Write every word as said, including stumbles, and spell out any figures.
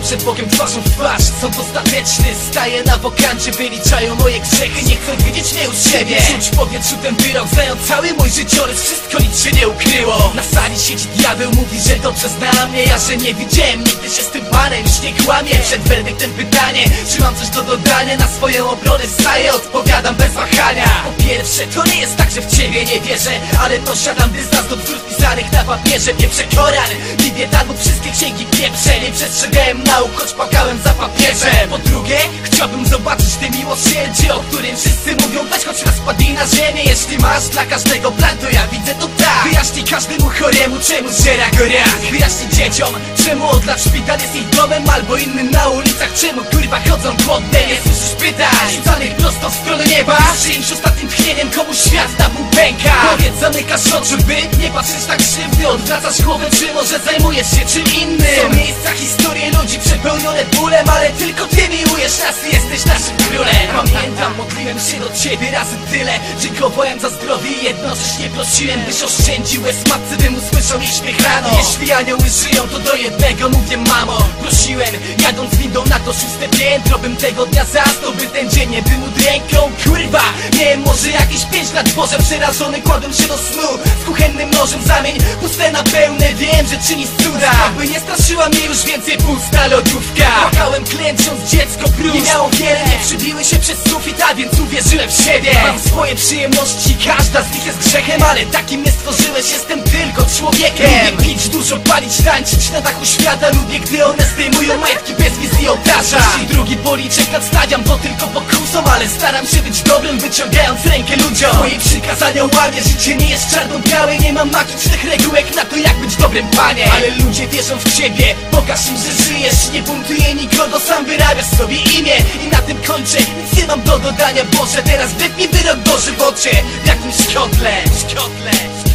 przed Bogiem twarzą w twarz. Sąd ostateczny staje na wokancie, wyliczają moje grzechy, nie chcą widzieć mnie u siebie. Czuć w powietrzu ten wyrok, znając cały mój życiorys, wszystko nic się nie ukryło. Na sali siedzi diabeł, mówi, że dobrze zna mnie, ja że nie widziałem nigdy się z tym panem, już nie kłamie. Przed werdyktem pytanie, czy mam coś do dodania, na swoją obronę wstaję, odpowiadam bez wahania. Po pierwsze, to nie jest tak, że w ciebie nie wierzę, ale to siadam dystans do bzdur pisanych na papierze. Pieprze Koran, Biblię, Talmud, wszystkie księgi pieprze. Nie przestrzegałem nauk, choć płakałem za papieżem. Po drugie, chciałbym zobaczyć te miłosierdzie, o którym wszyscy mówią, weź choć raz padnij na ziemię. Jeśli masz dla każdego plan, to ja widzę to tak. Wyjaśnij każdemu choremu, czemu zżera go rak. Wyjaśnij dzieciom, czemu od lat szpital jest ich domem, albo innym na ulicach, czemu kurwa chodzą głodne. Nie słyszysz pytań rzucanych prosto w stronę nieba, czyimś ostatnim tchnieniem komuś świat na pół pęka. Powiedz, zamykasz oczy, by nie patrzeć tak krzywdy, odwracasz głowę, czy może zajmujesz się czym innym. Są miejsca, historie ludzi przepełnione bólem, ale tylko ty miłujesz nas i jesteś naszym królem. Pamiętam, modliłem się do ciebie razy tyle, dziękowałem za zdrowie i jednocześnie prosiłem, byś oszczędził łez matce, bym usłyszał jej śmiech rano. Jeśli anioły żyją, to do jednego mówię mamo. Prosiłem, jadąc windą na to szóste piętro, bym tego dnia zastał, by ten dzień nie był udręką. Kurwa, miałem może jakieś pięć lat, Boże przerażony, kładłem się do snu z kuchennym nożem w zamień, puste na pełne, wiem, że czynisz cuda. Jakby nie straszyła mnie już więcej pusta lodówka. Płakałem klęcząc, dziecko próż nie miało wiele, nie przybiły się przez sufit, a więc uwierzyłem w siebie. Mam swoje przyjemności, każda z nich jest grzechem, ale takim mnie stworzyłeś, jestem tylko człowiekiem. Lubię pić, dużo palić, tańczyć na dachu świata, lubię gdy one zdejmują majtki bez wizji ołtarza. Jeśli drugi policzek nadstawiam, to tylko pokusą, ale staram się być dobrym, wyciągając rękę ludziom. Moje przykazania łamię, życie nie jest czarno-białe, nie mam magicznych regułek na to, jak być dobrym panie. Ale ludzie wierzą w ciebie, pokaż im, że żyjesz, nie buntuję nikogo, sam wyrabiasz sobie imię. I na tym kończę, nic nie mam do dodania, Boże, teraz wypnij wyrok dożywocie w jakimś kotle, w kotle.